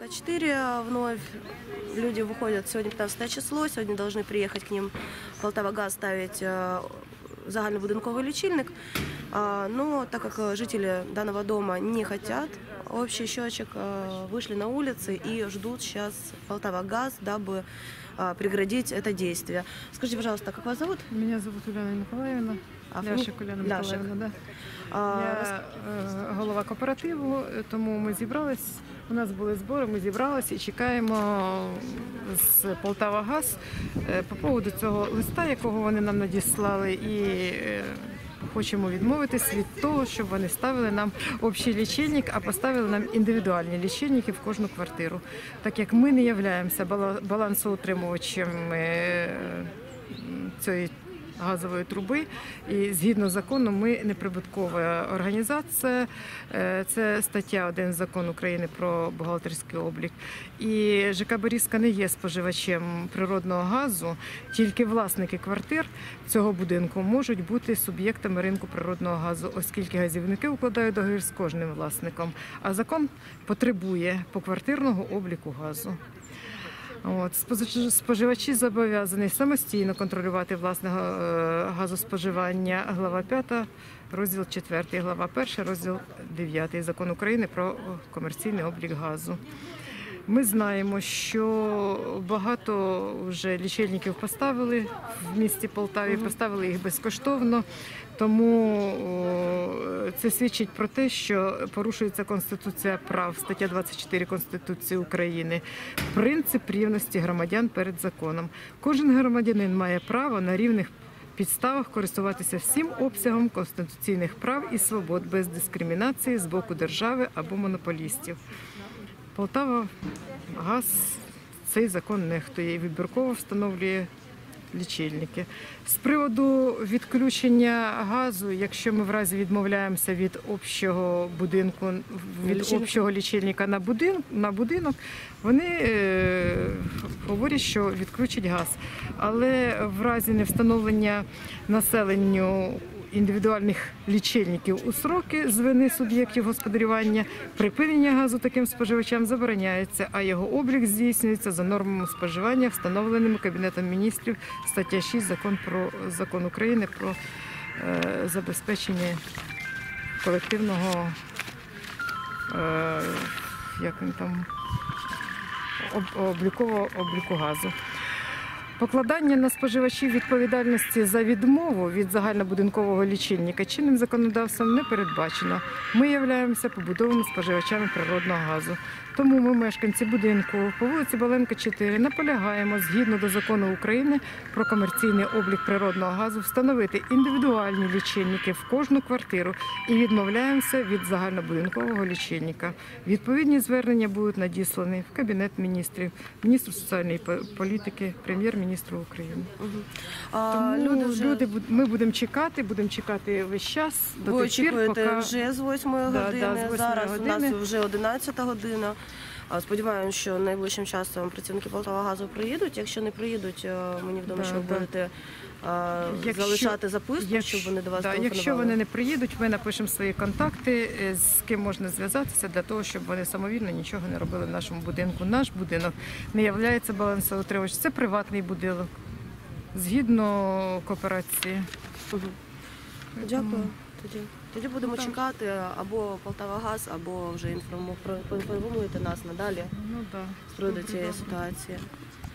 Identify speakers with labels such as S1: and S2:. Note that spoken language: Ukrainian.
S1: Баленка-4 вновь. Люди выходят, сегодня 15 число, сегодня должны приехать к ним Полтавагаз ставить загальнобудинковый лічильник. Но так как жители данного дома не хотят общий счетчик, вышли на улицы и ждут сейчас Полтавагаз, дабы преградить это действие. Скажите, пожалуйста, как вас зовут?
S2: Меня зовут Уляна Миколаївна. Ляшик Уляна Миколаївна, да. Я голова кооперативу, тому ми зібрались, у нас були збори, ми зібрались і чекаємо з Полтавагаз по поводу цього листа, якого вони нам надіслали, і хочемо відмовитись від того, щоб вони ставили нам общий лічильник, а поставили нам індивідуальні лічильники в кожну квартиру. Так як ми не являємося балансоутримувачем цієї газової труби, і згідно закону ми неприбуткова організація, це стаття 1 Закону України про бухгалтерський облік. І ЖК Берізка не є споживачем природного газу, тільки власники квартир цього будинку можуть бути суб'єктами ринку природного газу, оскільки газівники укладають договір з кожним власником, а закон потребує поквартирного обліку газу. Споживачі зобов'язані самостійно контролювати власне газоспоживання. Глава 5, розділ 4, глава 1, розділ 9 Закону України про комерційний облік газу. Ми знаємо, що багато вже лічильників поставили в місті Полтаві, поставили їх безкоштовно, тому це свідчить про те, що порушується Конституція прав, стаття 24 Конституції України, принцип рівності громадян перед законом. Кожен громадянин має право на рівних підставах користуватися всім обсягом конституційних прав і свобод без дискримінації з боку держави або монополістів. Полтавагаз цей закон нехтує і вибірково встановлює лічильники. З приводу відключення газу, якщо ми в разі відмовляємося від общого будинку, від общого лічильника на будинок, вони говорять, що відключать газ. Але в разі невстановлення населенню індивідуальних лічильників у строки з вини суб'єктів господарювання, припинення газу таким споживачам забороняється, а його облік здійснюється за нормами споживання, встановленими Кабінетом міністрів, стаття 6 Закон України про забезпечення колективного обліку газу. Покладання на споживачів відповідальності за відмову від загальнобудинкового лічильника чинним законодавством не передбачено. Ми являємося побутовими споживачами природного газу. Тому ми, мешканці будинку по вулиці Баленка, 4, наполягаємо, згідно до Закону України про комерційний облік природного газу, встановити індивідуальні лічильники в кожну квартиру і відмовляємося від загальнобудинкового лічильника. Відповідні звернення будуть надіслані в Кабінет міністрів, міністру соціальної політики, прем'єр-міністру України. Тому ми будемо чекати весь час.
S1: Ви очікуєте вже з 8 години, зараз у нас вже 11 година. Сподіваємося, що найближчим часом працівники Полтавагазу приїдуть. Якщо не приїдуть, мені відомо, що ви будете залишати записку, щоб вони до вас телефонували.
S2: Якщо вони не приїдуть, ми напишемо свої контакти, з ким можна зв'язатися, для того, щоб вони самовільно нічого не робили в нашому будинку. Наш будинок не є балансоутримувачем, це приватний будинок, згідно кооперації.
S1: Дякую. Тоді будемо чекати або Полтавагаз, або вже поінформуєте нас надалі з приводу цієї ситуації.